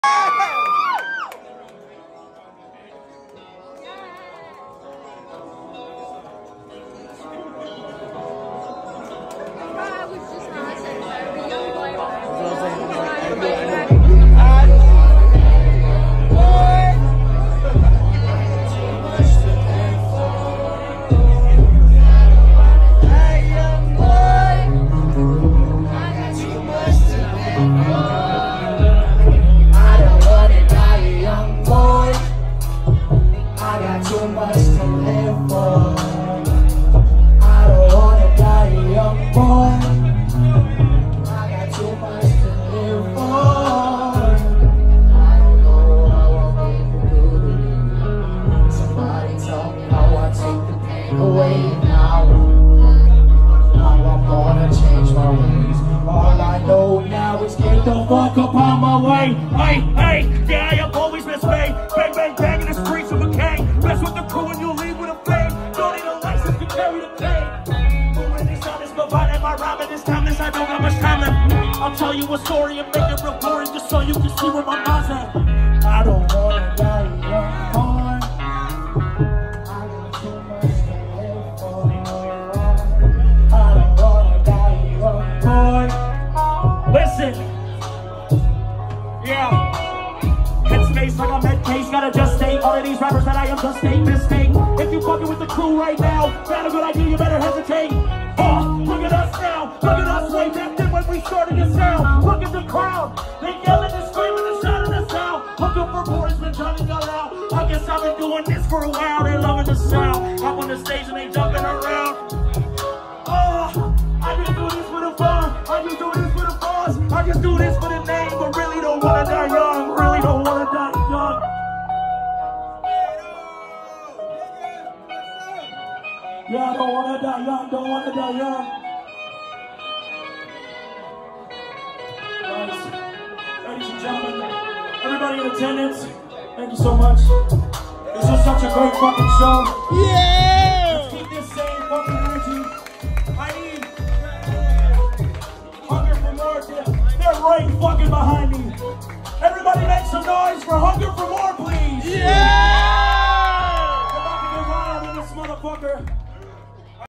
I'll tell you a story and make it real boring just so you can see where my mind's at. I don't wanna die young, boy. I got too much to live for. I don't wanna die young, boy. Listen. Yeah. Headspace like I'm head case, gotta just stay. All of these rappers that I am just state mistake. If you fucking with the crew right now, got a good idea, you better hesitate. Look at us now, look at us way back then when we started this sound. Look at the crowd, they yelling and screaming and shouting us out. Looking for more, it's been turning y'all out. I guess I've been doing this for a while, they're loving the sound. I'm on the stage and they jumping around. I just do this for the fun, I just do this for the buzz. I just do this for the name, but really don't wanna die young, really don't wanna die young. Yeah, I don't wanna die young, don't wanna die young. Guys, ladies and gentlemen, everybody in attendance, thank you so much. This was such a great fucking show. Yeah! Let's keep this same fucking energy. I need Hunger for More. They're right fucking behind me. Everybody make some noise for Hunger for More, please. Yeah!